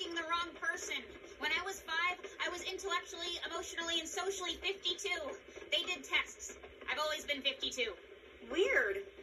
asking the wrong person. When I was 5, I was intellectually, emotionally, and socially 52. They did tests. I've always been 52. Weird.